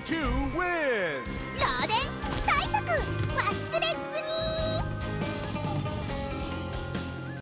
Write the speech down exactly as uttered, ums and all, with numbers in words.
two wins! 漏電対策忘れずに。